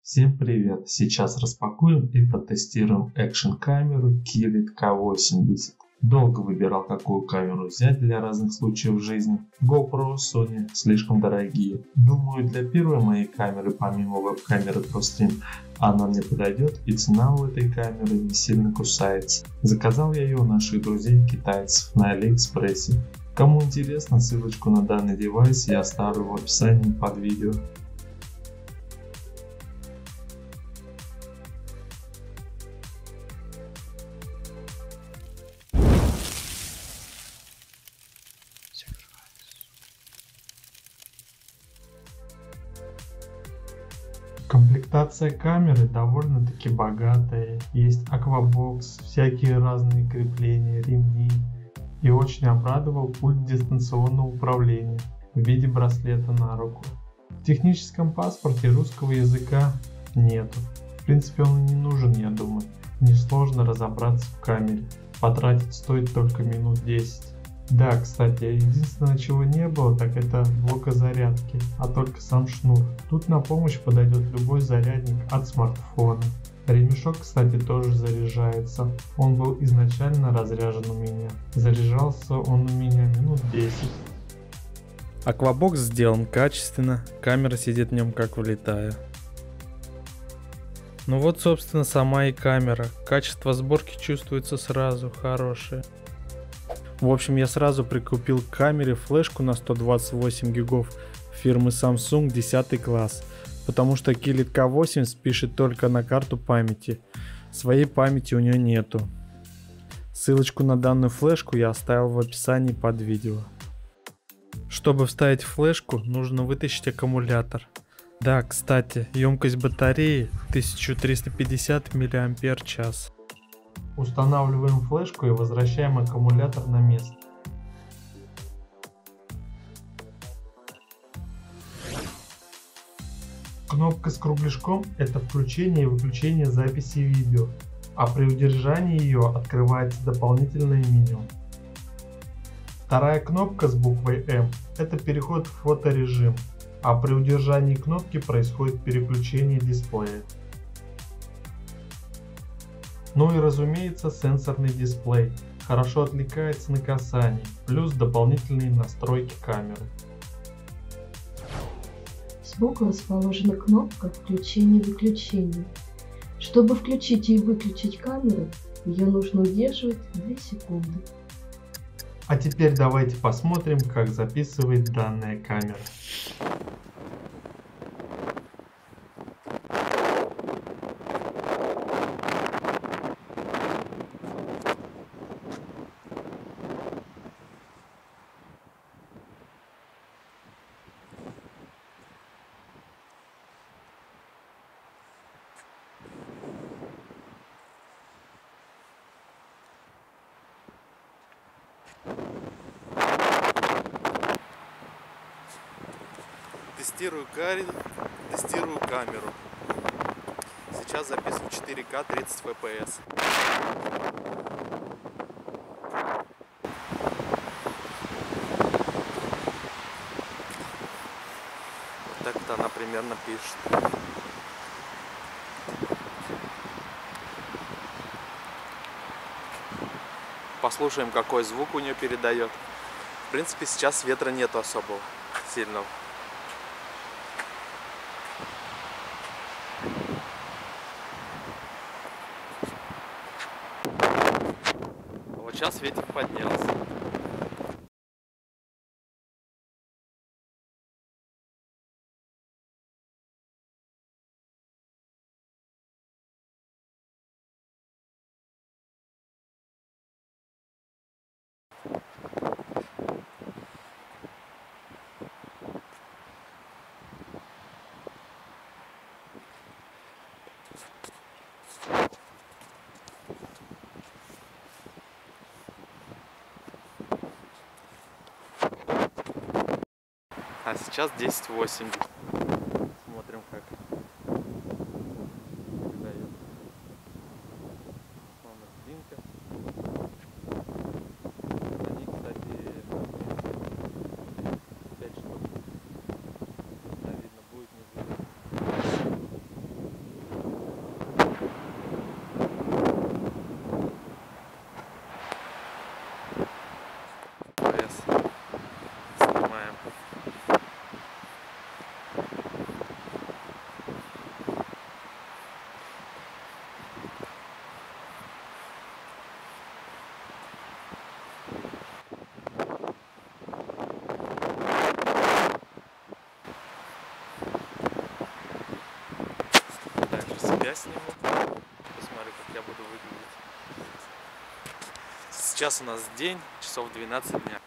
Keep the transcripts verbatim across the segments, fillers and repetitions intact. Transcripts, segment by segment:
Всем привет! Сейчас распакуем и протестируем экшн-камеру Killit К восемьдесят. Долго выбирал, какую камеру взять для разных случаев жизни. GoPro, Sony слишком дорогие. Думаю, для первой моей камеры, помимо веб-камеры ProStream, она мне подойдет, и цена у этой камеры не сильно кусается. Заказал я ее у наших друзей-китайцев на Алиэкспрессе. Кому интересно, ссылочку на данный девайс я оставлю в описании под видео. Комплектация камеры довольно-таки богатая, есть аквабокс, всякие разные крепления, ремни, и очень обрадовал пульт дистанционного управления в виде браслета на руку. В техническом паспорте русского языка нету, в принципе он и не нужен, я думаю, несложно разобраться в камере, потратить стоит только минут десять. Да, кстати, единственное, чего не было, так это блока зарядки, а только сам шнур. Тут на помощь подойдет любой зарядник от смартфона. Ремешок, кстати, тоже заряжается. Он был изначально разряжен у меня. Заряжался он у меня минут десять. Аквабокс сделан качественно, камера сидит в нем как влитая. Ну вот, собственно, сама и камера. Качество сборки чувствуется сразу, хорошее. В общем, я сразу прикупил к камере флешку на сто двадцать восемь гигов фирмы Samsung десятый класс, потому что Killit К восемьдесят пишет только на карту памяти, своей памяти у нее нету. Ссылочку на данную флешку я оставил в описании под видео. Чтобы вставить флешку, нужно вытащить аккумулятор. Да, кстати, емкость батареи тысяча триста пятьдесят миллиампер-час. Устанавливаем флешку и возвращаем аккумулятор на место. Кнопка с кругляшком – это включение и выключение записи видео, а при удержании ее открывается дополнительное меню. Вторая кнопка с буквой М – это переход в фоторежим, а при удержании кнопки происходит переключение дисплея. Ну и разумеется сенсорный дисплей, хорошо отвлекается на касание, плюс дополнительные настройки камеры. Сбоку расположена кнопка включения-выключения. Чтобы включить и выключить камеру, ее нужно удерживать две секунды. А теперь давайте посмотрим, как записывает данная камера. Тестирую карри, тестирую камеру. Сейчас записываю четыре ка тридцать эф пи эс. Вот так-то она примерно пишет. Послушаем, какой звук у нее передает. В принципе, сейчас ветра нету особого сильного. Вот сейчас ветер поднялся. А сейчас десять восемь. Смотрим, как передает. Номер блинка. Они, кстати, пять штук. Да, видно будет, не будет. себя сниму. Посмотрю, как я буду выглядеть. Сейчас у нас день, часов двенадцать дня.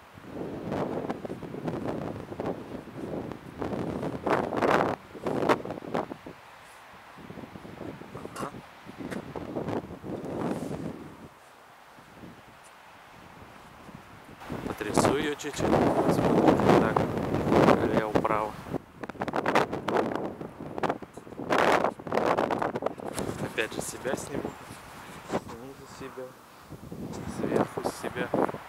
Потрясу ее чуть-чуть. Смотрите, так, лево-право. Опять же себя сниму. Снизу себя. Сверху себя.